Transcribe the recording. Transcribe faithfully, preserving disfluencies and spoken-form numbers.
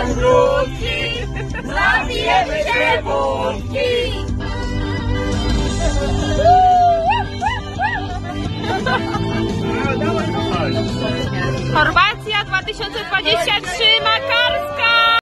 wróci, napijemy się wódki. Chorwacja dwa tysiące dwadzieścia trzy, Maka!